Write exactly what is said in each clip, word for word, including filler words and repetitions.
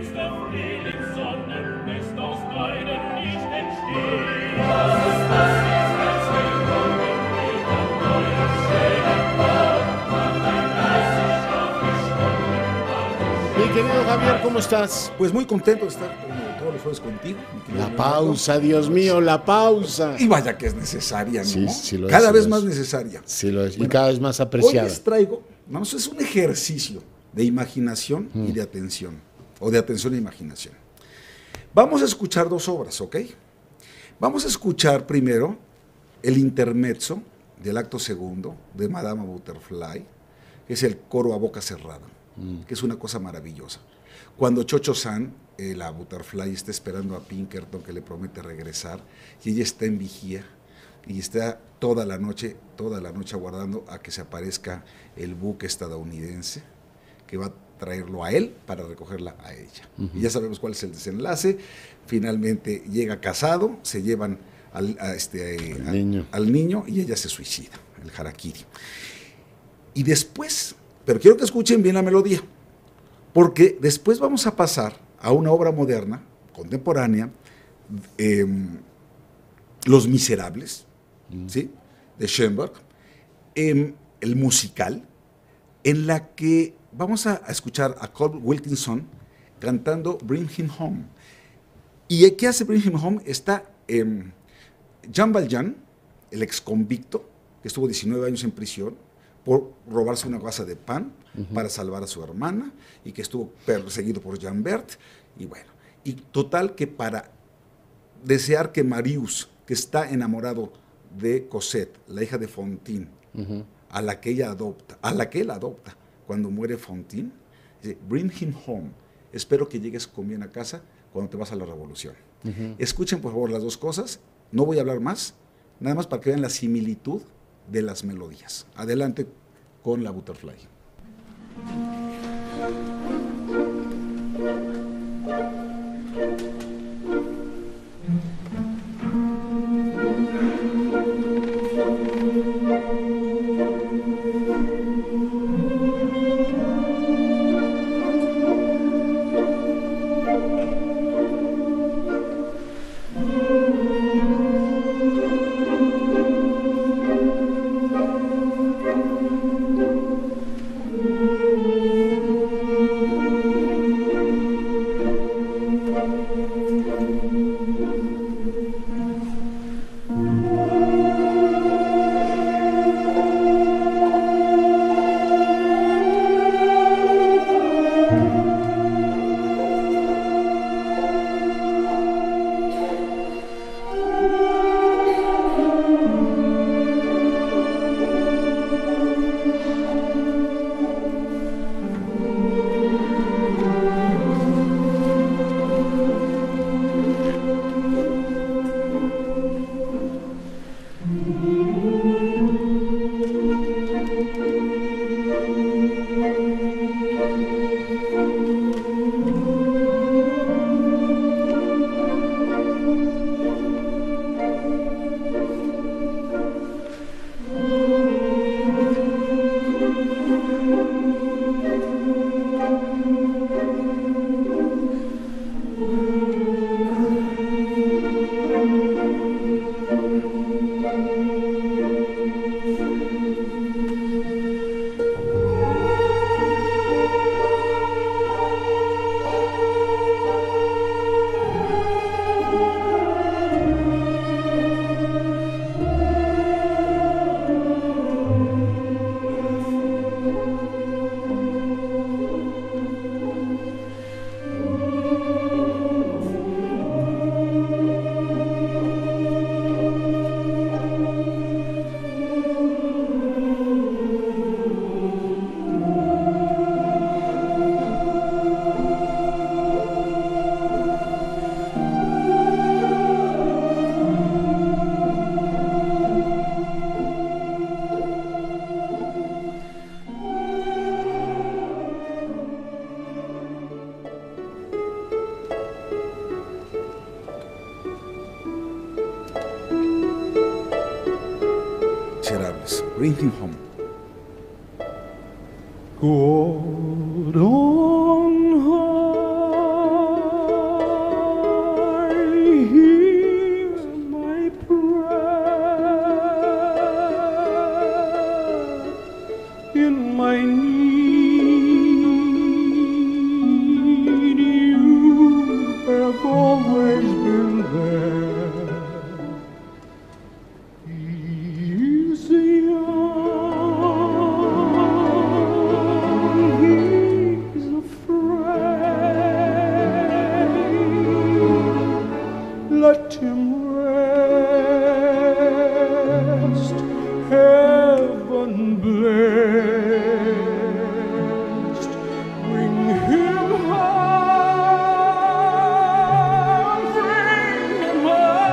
Mi querido Javier, ¿cómo estás? Pues muy contento de estar como todos los jueves contigo. La pausa, Dios mío, la pausa. Y vaya que es necesaria, ¿no? Sí, sí lo es, cada sí vez lo más es. necesaria. Sí lo es, y Bueno, cada vez más Hoy apreciada. les traigo, vamos, es un ejercicio de imaginación Mm. y de atención, o de atención e imaginación. Vamos a escuchar dos obras, ¿ok? Vamos a escuchar primero el intermezzo del acto segundo de Madama Butterfly, que es el coro a boca cerrada, mm. que es una cosa maravillosa. Cuando Cho-Cho-San, eh, la Butterfly, está esperando a Pinkerton, que le promete regresar, y ella está en vigía, y está toda la noche, toda la noche aguardando a que se aparezca el buque estadounidense, que va a traerlo a él para recogerla a ella. Uh-huh. Y ya sabemos cuál es el desenlace. Finalmente llega casado, se llevan al, a este, el a, niño. al niño y ella se suicida, el harakiri. Y después, pero quiero que escuchen bien la melodía, porque después vamos a pasar a una obra moderna, contemporánea, eh, Los Miserables, mm. ¿sí? de Schoenberg, eh, el musical, en la que vamos a, a escuchar a Cole Wilkinson cantando Bring Him Home. ¿Y qué hace Bring Him Home? Está eh, Jean Valjean, el ex convicto, que estuvo diecinueve años en prisión por robarse una gasa de pan uh-huh. para salvar a su hermana, y que estuvo perseguido por Jean Bert, y bueno, y total que para desear que Marius, que está enamorado de Cosette, la hija de Fantine, uh-huh. a la que ella adopta, a la que él adopta, cuando muere Fantine, dice, Bring him home, espero que llegues con bien a casa cuando te vas a la revolución. Uh-huh. Escuchen por favor las dos cosas, no voy a hablar más, nada más para que vean la similitud de las melodías. Adelante con la Butterfly. Bring him home. Good on let him rest, heaven blessed, bring him home, bring him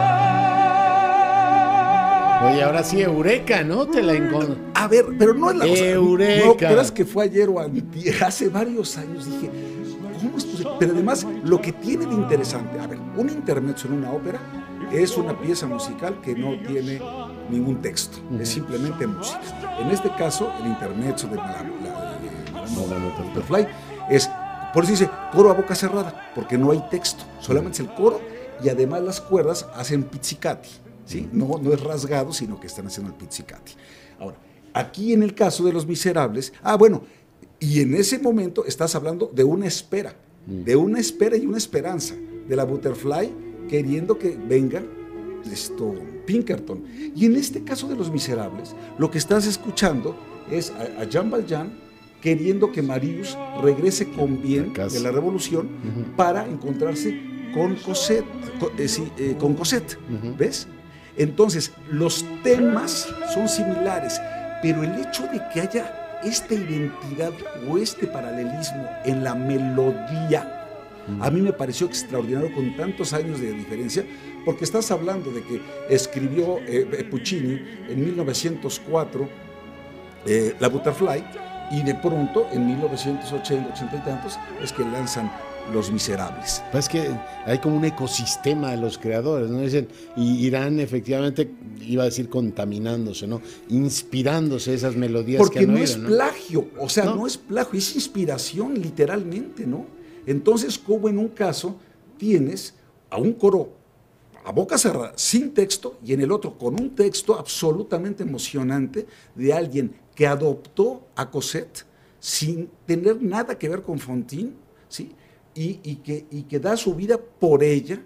home. Oye, ahora sí, Eureka, ¿no? Te la encontré. A ver, pero no es la cosa. Eureka. No, creas que fue ayer o antier, hace varios años dije, ¿cómo es posible? Pero además, lo que tiene de interesante, a ver, un intermezzo en una ópera es una pieza musical que no tiene ningún texto, uh-huh. es simplemente música. En este caso, el intermezzo de la, la, la, la Butterfly es, por eso dice, coro a boca cerrada, porque no hay texto, solamente es el coro y además las cuerdas hacen pizzicati, ¿sí? No, no es rasgado, sino que están haciendo el pizzicati. Ahora, aquí en el caso de Los Miserables, ah, bueno, y en ese momento estás hablando de una espera, mm. de una espera y una esperanza, de la Butterfly queriendo que venga esto, Pinkerton. Y en este caso de Los Miserables, lo que estás escuchando es a, a Jean Valjean queriendo que Marius regrese con bien de la revolución uh-huh. para encontrarse con Cosette, con, eh, sí, eh, con Cosette, uh-huh. ¿ves? Entonces, los temas son similares, pero el hecho de que haya esta identidad o este paralelismo en la melodía, mm. a mí me pareció extraordinario con tantos años de diferencia, porque estás hablando de que escribió eh, Puccini en mil novecientos cuatro eh, La Butterfly, y de pronto en mil novecientos ochenta, ochenta y tantos es que lanzan Los Miserables. Es que hay como un ecosistema de los creadores, ¿no? Dicen, y irán efectivamente, iba a decir contaminándose, ¿no? Inspirándose esas melodías porque que han no oído, es ¿no? plagio, o sea, no. no es plagio, es inspiración literalmente, ¿no? Entonces, como en un caso tienes a un coro a boca cerrada, sin texto, y en el otro con un texto absolutamente emocionante de alguien que adoptó a Cosette sin tener nada que ver con Fantine, ¿sí? Y, y, que, y que da su vida por ella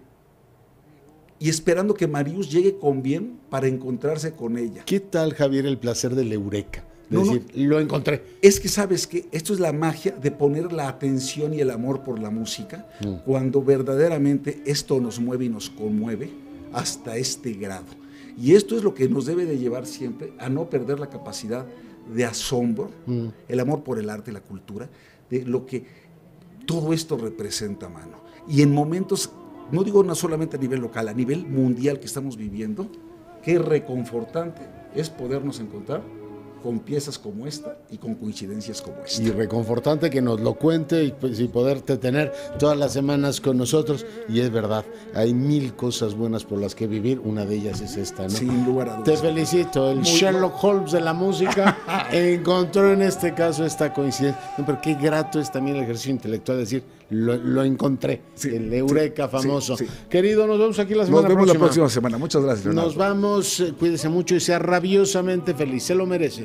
y esperando que Marius llegue con bien para encontrarse con ella. ¿Qué tal, Javier, el placer del Eureka? Es no, decir, no, lo encontré. Es que sabes que esto es la magia de poner la atención y el amor por la música mm. cuando verdaderamente esto nos mueve y nos conmueve hasta este grado. Y esto es lo que nos debe de llevar siempre a no perder la capacidad de asombro, mm. el amor por el arte y la cultura, de lo que todo esto representa, mano. Y en momentos, no digo no solamente a nivel local, a nivel mundial que estamos viviendo, qué reconfortante es podernos encontrar con piezas como esta y con coincidencias como esta. Y reconfortante que nos lo cuente y, pues, y poderte tener todas las semanas con nosotros. Y es verdad, hay mil cosas buenas por las que vivir, una de ellas es esta, ¿no? Sin lugar a dudas. Te felicito, el Muy Sherlock bueno. Holmes de la música encontró en este caso esta coincidencia. No, pero qué grato es también el ejercicio intelectual, decir, lo, lo encontré, sí, el Eureka sí, famoso. Sí, sí. Querido, nos vemos aquí la semana próxima. Nos vemos próxima. la próxima semana, muchas gracias, Leonardo. Nos vamos, eh, cuídese mucho y sea rabiosamente feliz, se lo merece.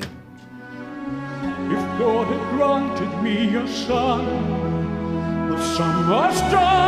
If God had granted me a son of summer star